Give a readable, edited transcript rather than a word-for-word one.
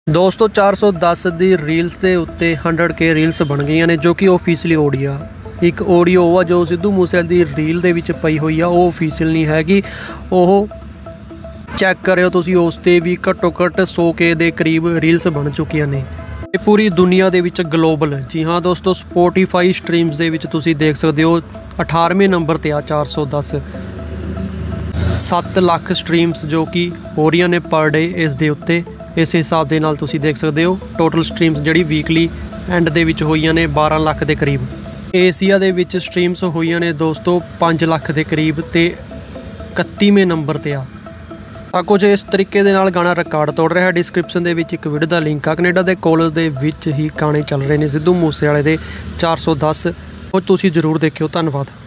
दोस्तों 410 ਦੀ ਰੀਲਸ ਦੇ ਉੱਤੇ 100K ਰੀਲਸ ਬਣ ਗਈਆਂ ਨੇ, ਜੋ ਕਿ ਓਫੀਸ਼ੀਅਲੀ ਓਡੀਆ ਇੱਕ ਆਡੀਓ ਆ ਜੋ ਸਿੱਧੂ ਮੂਸੇਵਾਲੇ ਦੀ ਰੀਲ ਦੇ ਵਿੱਚ ਪਈ ਹੋਈ ਆ। ਉਹ ਓਫੀਸ਼ੀਅਲ ਨਹੀਂ ਹੈਗੀ, ਉਹ ਚੈੱਕ ਕਰਿਓ ਤੁਸੀਂ, ਉਸ 'ਤੇ ਵੀ ਘੱਟੋ ਘੱਟ 100K ਦੇ ਕਰੀਬ ਰੀਲਸ ਬਣ ਚੁੱਕੀਆਂ ਨੇ। ਇਹ ਪੂਰੀ ਦੁਨੀਆ ਦੇ ਵਿੱਚ ਗਲੋਬਲ, ਜੀ ਹਾਂ ਦੋਸਤੋ, ਸਪੋਟੀਫਾਈ ਸਟਰੀਮਸ ਦੇ ਵਿੱਚ ਤੁਸੀਂ ਦੇਖ ਸਕਦੇ ਹੋ 18ਵੇਂ ਨੰਬਰ 'ਤੇ ਆ 410। 7 ਲੱਖ ਸਟਰੀਮਸ ਜੋ ਕਿ ਹੋ ਰਹੀਆਂ ਨੇ ਪਰ ਡੇ ਇਸ ਦੇ ਉੱਤੇ। इस हिसाब के नाल तुसी देख सकते हो टोटल स्ट्रीम्स जिहड़ी वीकली एंड दे विच होईयां ने 12 लाख के करीब। एशिया दे विच स्ट्रीम्स होईयां ने दोस्तों 5 लाख के करीब ते 31वें नंबर ते आ। कुछ इस तरीके दे नाल गाना रिकॉर्ड तोड़ रहा है। डिस्क्रिप्शन दे विच एक वीडियो दा लिंक आ, कनेडा दे कॉलेज दे विच ही गाने चल रहे ने सिद्धू मूसेवाले दे 410, ਉਹ ਤੁਸੀਂ ਜ਼ਰੂਰ देखियो। धन्यवाद।